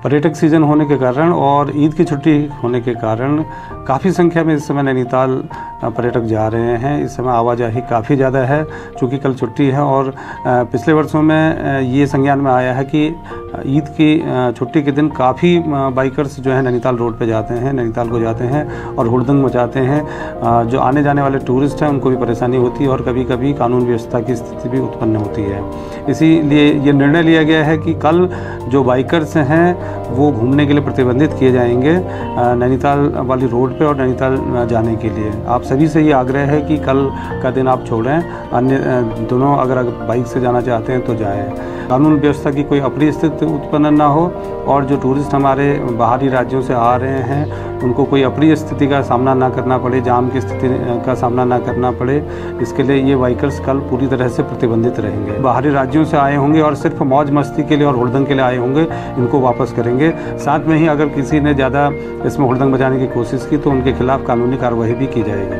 पर्यटक सीजन होने के कारण और ईद की छुट्टी होने के कारण काफ़ी संख्या में इस समय नैनीताल पर्यटक जा रहे हैं। इस समय आवाजाही काफ़ी ज़्यादा है क्योंकि कल छुट्टी है और पिछले वर्षों में ये संज्ञान में आया है कि ईद की छुट्टी के दिन काफ़ी बाइकर्स जो है नैनीताल रोड पे जाते हैं, नैनीताल को जाते हैं और हुड़दंग मचाते हैं। जो आने जाने वाले टूरिस्ट हैं उनको भी परेशानी होती है और कभी कभी कानून व्यवस्था की स्थिति भी उत्पन्न होती है। इसीलिए ये निर्णय लिया गया है कि कल जो बाइकर्स हैं वो घूमने के लिए प्रतिबंधित किए जाएंगे नैनीताल वाली रोड पे और नैनीताल जाने के लिए। आप सभी से ये आग्रह है कि कल का दिन आप छोड़ें, अन्य दोनों अगर बाइक से जाना चाहते हैं तो जाएं। कानून व्यवस्था की कोई अप्रिय स्थिति उत्पन्न ना हो और जो टूरिस्ट हमारे बाहरी राज्यों से आ रहे हैं उनको कोई अप्रिय स्थिति का सामना ना करना पड़े, जाम की स्थिति का सामना ना करना पड़े, इसके लिए ये बाइकर्स कल पूरी तरह से प्रतिबंधित रहेंगे। बाहरी राज्यों से आए होंगे और सिर्फ मौज मस्ती के लिए और हुड़दंग के लिए आए होंगे, इनको वापस करेंगे। साथ में ही अगर किसी ने ज़्यादा इसमें हुड़दंग बजाने की कोशिश की तो उनके खिलाफ कानूनी कार्रवाई भी की जाएगी।